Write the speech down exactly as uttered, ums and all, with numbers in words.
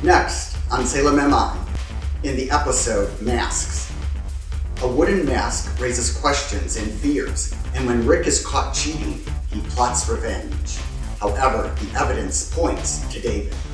Next, on SALEM M I, in the episode Masks. A wooden mask raises questions and fears, and when Rick is caught cheating, he plots revenge. However, the evidence points to David.